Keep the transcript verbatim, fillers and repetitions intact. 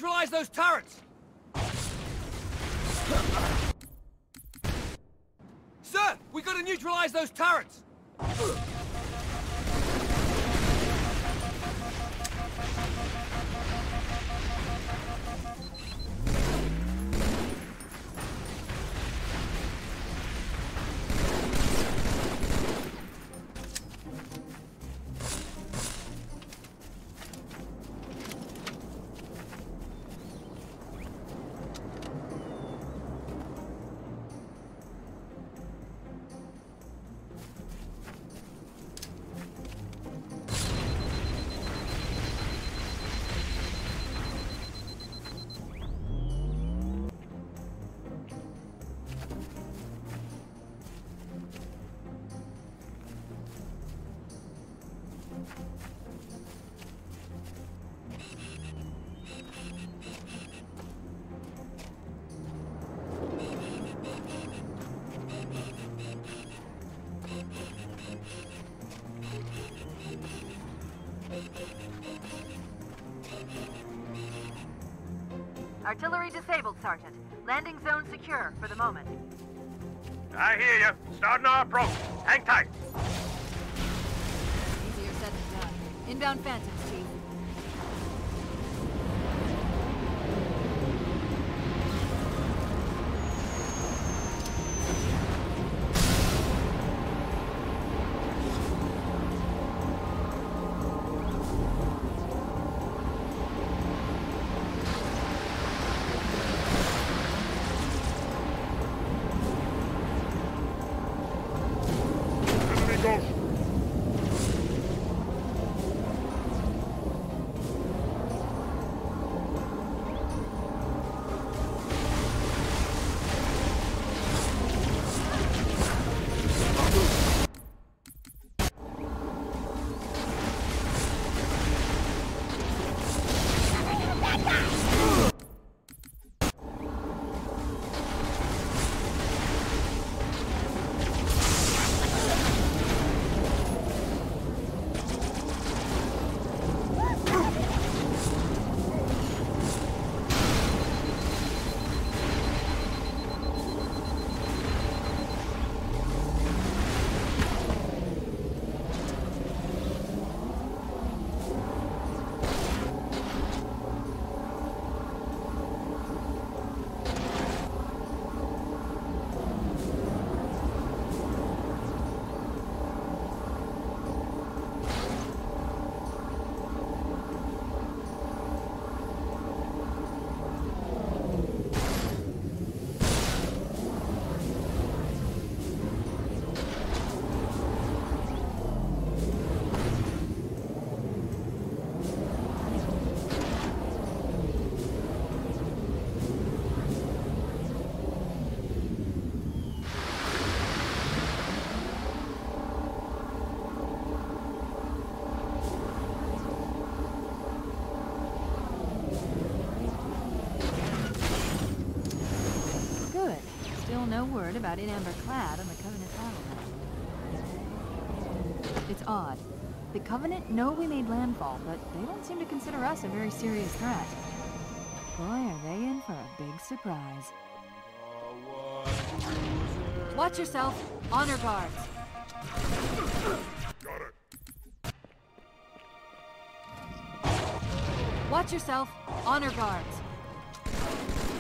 neutralize those turrets! Sir, we gotta neutralize those turrets! Artillery disabled, Sergeant. Landing zone secure for the moment. I hear you. Starting our approach. Hang tight. Easier said than done. Inbound Phantoms, Chief. No word about in amber clad on the Covenant battle map. It's odd. The Covenant know we made landfall, but they don't seem to consider us a very serious threat. Boy, are they in for a big surprise. Watch yourself. Honor guards. Got it. Watch yourself. Honor guards.